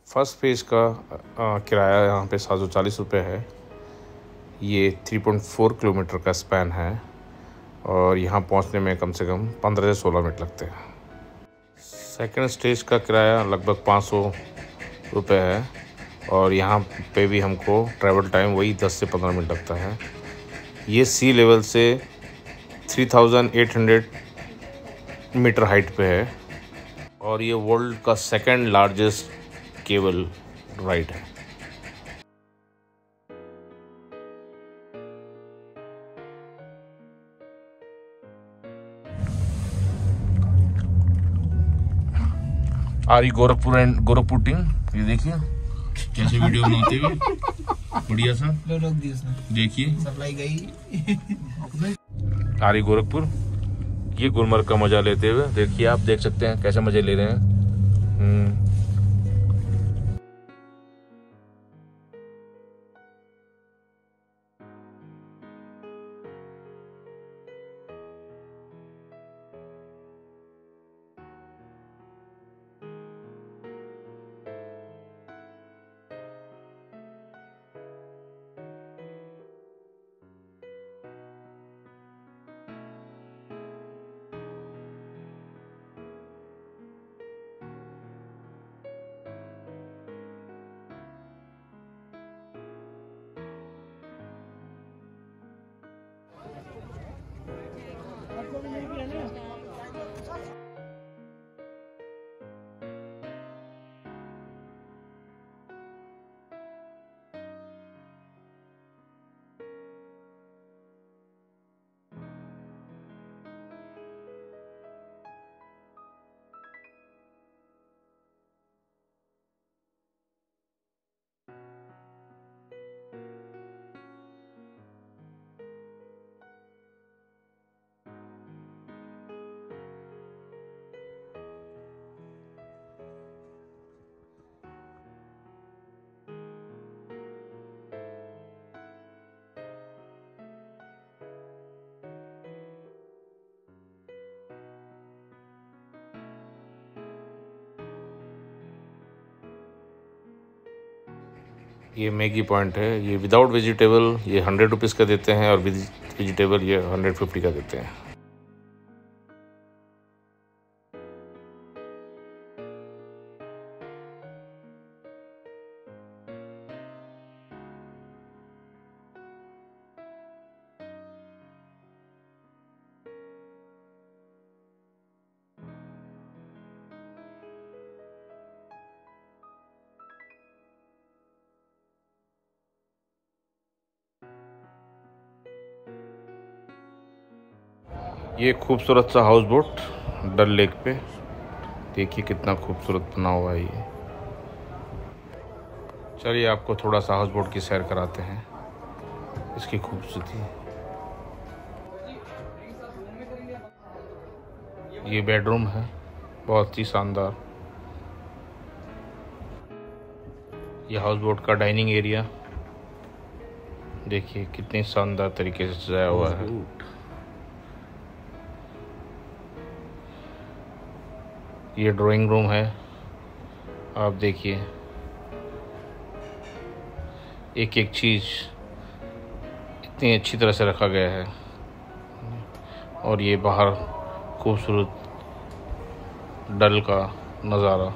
First phase का किराया यहाँ पे 740 रुपये है। ये 3.4 किलोमीटर का स्पैन है और यहाँ पहुँचने में कम से कम 15 से 16 मिनट लगते हैं। सेकंड स्टेज का किराया लगभग 500 रुपये है और यहाँ पे भी हमको ट्रैवल टाइम वही 10 से 15 मिनट लगता है। ये सी लेवल से 3800 मीटर हाइट पे है और ये वर्ल्ड का सेकंड लार्जेस्ट केबल राइड है। गोरखपुर एंड गोरखपुर टीम, ये देखिए कैसे वीडियो बनाते हुए, बढ़िया सा देखिए सप्लाई गई। आरी गोरखपुर ये गुलमर्ग का मजा लेते हुए देखिए, आप देख सकते हैं कैसे मजे ले रहे हैं। ये मैगी पॉइंट है। ये विदाउट वेजिटेबल ये 100 रुपीज़ का देते हैं और विद वेजिटेबल ये 150 का देते हैं। ये खूबसूरत सा हाउस बोट डल लेक पे, देखिए कितना खूबसूरत बना हुआ है ये। चलिए आपको थोड़ा सा हाउस बोट की सैर कराते हैं, इसकी खूबसूरती। ये बेडरूम है, बहुत ही शानदार। ये हाउस बोट का डाइनिंग एरिया देखिए कितनी शानदार तरीके से सजाया हुआ है। ये ड्राइंग रूम है, आप देखिए एक एक चीज़ इतनी अच्छी तरह से रखा गया है। और ये बाहर खूबसूरत डल का नज़ारा।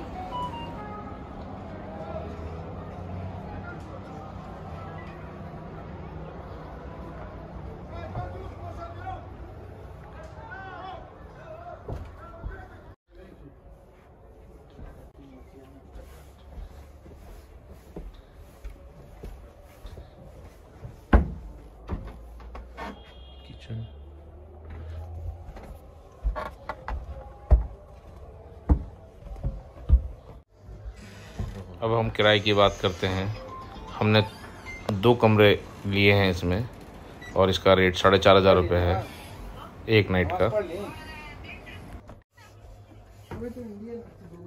अब हम किराए की बात करते हैं। हमने 2 कमरे लिए हैं इसमें और इसका रेट 4500 रुपये है एक नाइट का।